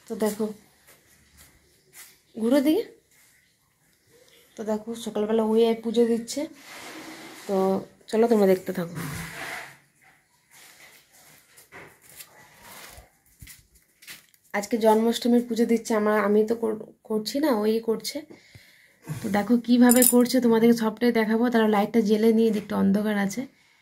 তো দেখো ঘুরে দিকে, তো দেখো সকালবেলা ওই পুজো দিচ্ছে। তো চলো তোমরা দেখতে থাকো। আজকে জন্মাষ্টমীর পুজো দিচ্ছে, আমি তো করছি না, ওই করছে। তো দেখো কিভাবে করছে, তোমাদেরকে সবটাই দেখাবো। তারা লাইটটা জেলে নিয়ে, একটু অন্ধকার আছে,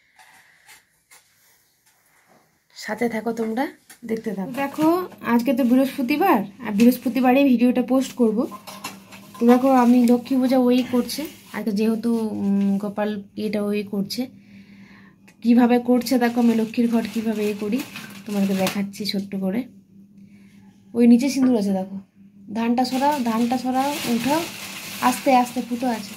সাথে থাকো তোমরা, দেখতে থাকো। দেখো আজকে তো বৃহস্পতিবার, আর বৃহস্পতিবারই ভিডিওটা পোস্ট করব। তো দেখো আমি লক্ষ্মী পূজা ওই করছে আজকে, যেহেতু গোপাল এটা ওই করছে। কিভাবে করছে দেখো, আমি লক্ষ্মীর ঘট কিভাবে করি তোমাদেরকে দেখাচ্ছি ছোট্ট করে। ওই নিচে সিঁদুর আছে, দেখো ধানটা সরাও, উঠাও, আস্তে আস্তে ফুটো আছে।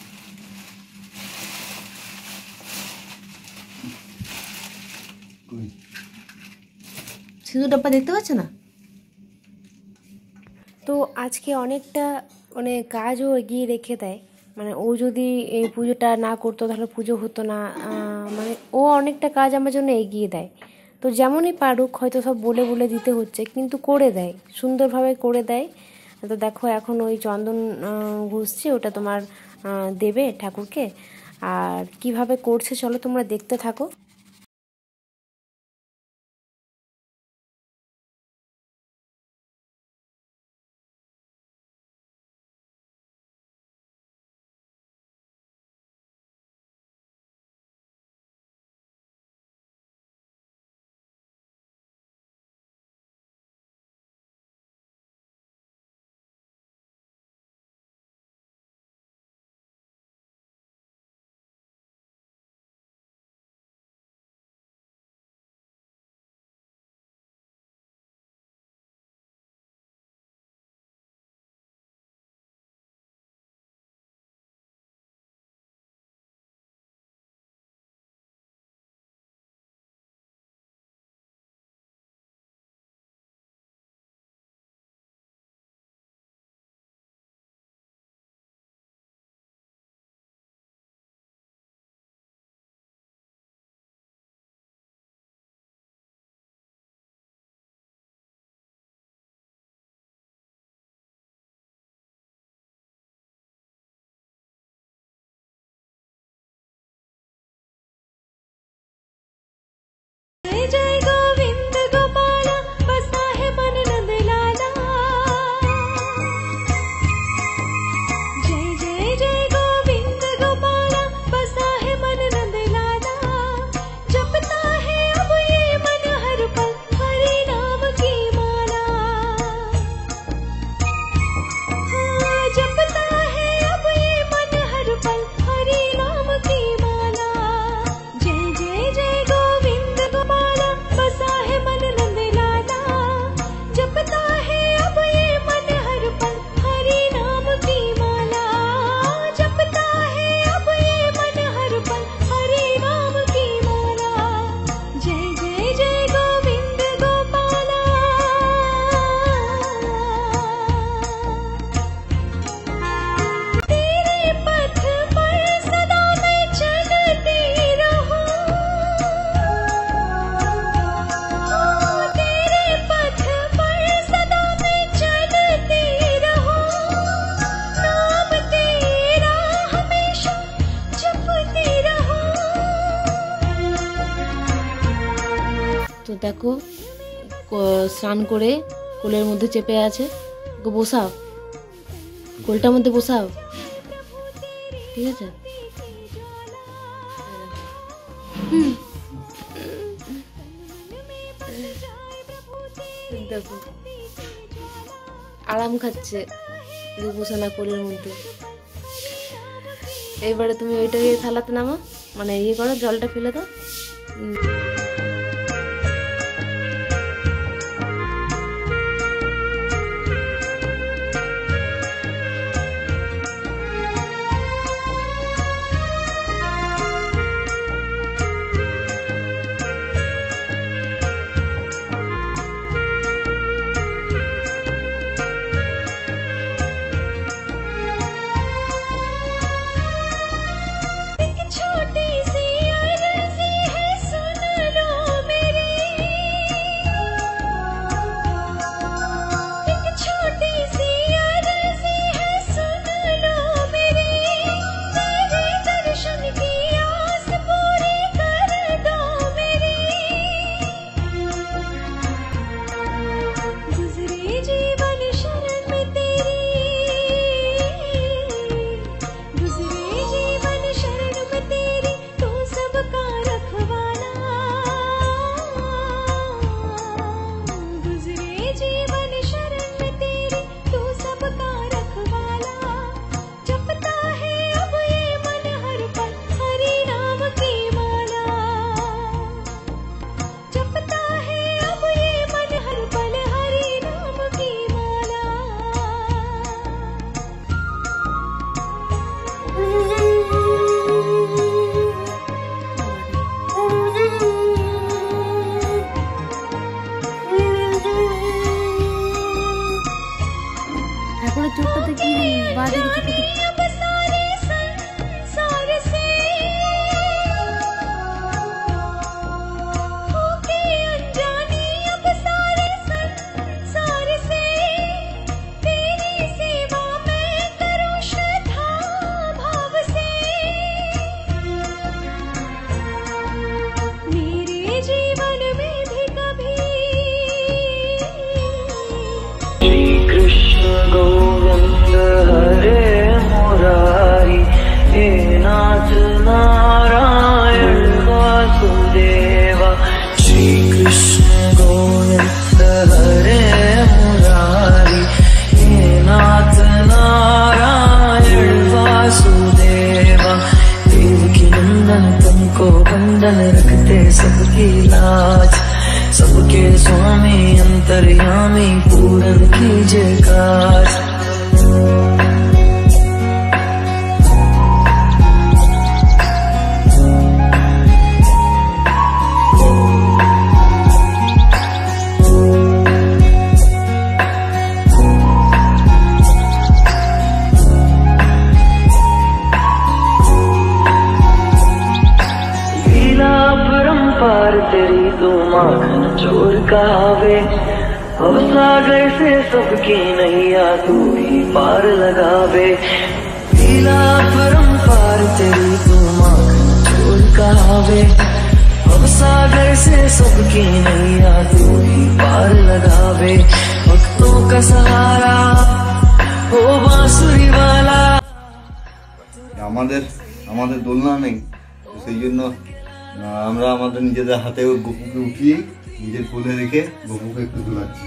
সিঁদুর ডাব্বা দেখতে পাচ্ছ না? তো আজকে অনেকটা কাজও এগিয়ে রেখে দেয়। ও যদি এই পুজোটা না করতো তাহলে পুজো হতো না। ও অনেকটা কাজ আমার জন্য এগিয়ে দেয়। তো যেমনই পারুক, হয়তো সব বলে বলে দিতে হচ্ছে, কিন্তু করে দেয়, সুন্দরভাবে করে দেয়। তো দেখো এখন ওই চন্দন ঘষছে, ওটা তোমার দেবে ঠাকুরকে। আর কিভাবে করছে চলো তোমরা দেখতে থাকো। তো দেখো স্নান করে কোলের মধ্যে চেপে আছে, ওকে বসাও, কোলটার মধ্যে বসাও, ঠিক আছে? দেখো আরাম খাচ্ছে, বসানা কোলের মধ্যে। এবারে তুমি ওইটা থালাতে নামো, করো, জলটা ফেলে দাও। छोटी सी अर्जी है, सुन চোখটাতে কি বা দেখে চোখটাতে रखते सबकी लाज, सबके स्वामी अंतर्यामी पूरन कीजिए काज। पार तेरी तो माखन चोर कहावे, अब सागर से सबकी नैया तू ही पार लगावे। लीला परंपार तेरी तो माखन चोर कहावे, अब सागर से सबकी नैया तू ही पार लगावे। भक्तों का सहारा हो बांसुरी वाला। আমাদের দোলনা নেই, সেই জন্য আমরা আমাদের নিজেদের হাতে গপুকে উঠিয়ে নিজের কোলে রেখে গপুকে একটু দোলাচ্ছি।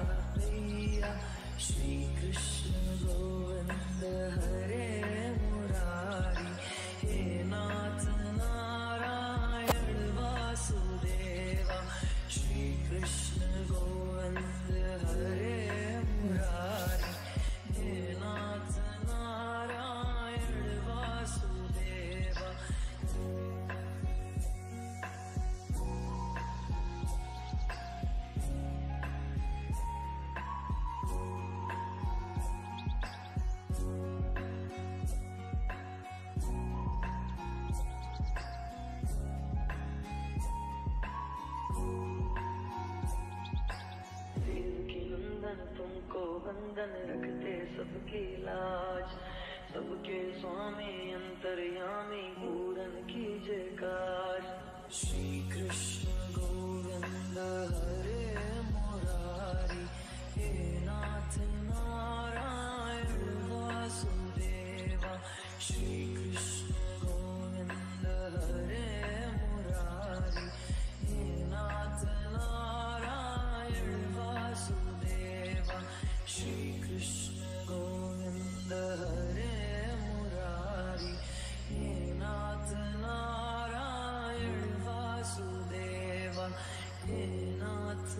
तुमको बंधन रखते सबकी लाज, सबके स्वामी अंतर्यामी पूरन कीजिए काज। श्री कृष्ण गोविंद हरे मुरारी, हे नाथ नारायण वासुदेवा। श्री कृष्ण गोविंद हरे मुरारी, हे नाथ नारायण वासुदेवा। श्री कृष्ण गोविंद हरे मुरारी, हे नाथ नारायण वासुदेवा। हे नाथ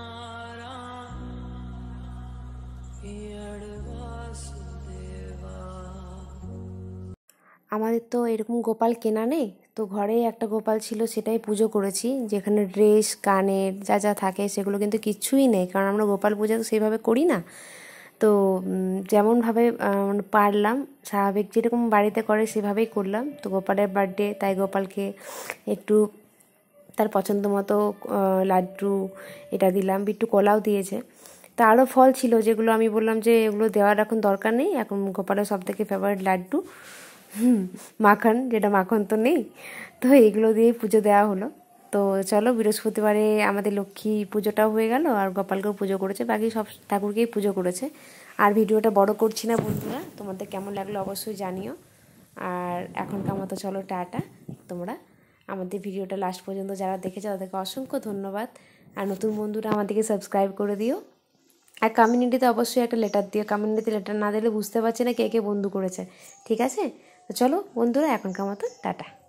नारायण वासुदेवा। আমাদের তো এরকম গোপাল কেনা নেই, তো ঘরে একটা গোপাল ছিল, সেটাই পুজো করেছি। যেখানে ড্রেস কানের যা যা থাকে সেগুলো কিন্তু কিচ্ছুই নেই, কারণ আমরা গোপাল পূজা তো সেইভাবে করি না। তো যেমনভাবে পারলাম, স্বাভাবিক যেরকম বাড়িতে করে সেভাবেই করলাম। তো গোপালের বার্থডে, তাই গোপালকে একটু তার পছন্দ মতো লাড্ডু এটা দিলাম, বিট্টু কলাও দিয়েছে। তা আরও ফল ছিল যেগুলো আমি বললাম যে এগুলো দেওয়ার এখন দরকার নেই, এখন গোপালের সবথেকে ফেভারিট লাড্ডু মাখন, যেটা মাখন তো নেই, তো এগুলো দিয়েই পুজো দেওয়া হলো। তো চলো, বৃহস্পতিবারে আমাদের লক্ষ্মী পুজোটাও হয়ে গেল, আর গোপালকেও পুজো করেছে, বাকি সব ঠাকুরকেই পুজো করেছে। আর ভিডিওটা বড় করছি না বন্ধুরা, তোমাদের কেমন লাগলো অবশ্যই জানিও। আর এখনকার মতো চলো টাটা। তোমরা আমাদের ভিডিওটা লাস্ট পর্যন্ত যারা দেখেছো তাদেরকে অসংখ্য ধন্যবাদ। আর নতুন বন্ধুরা আমাদেরকে সাবস্ক্রাইব করে দিও, আর কমিউনিটিতে অবশ্যই একটা লেটার দিও। কমিউনিটিতে লেটার না দিলে বুঝতে পারছি না কে কে বন্ধু করেছে, ঠিক আছে? তো চলো বন্ধুরা, এখনকার মতো টাটা।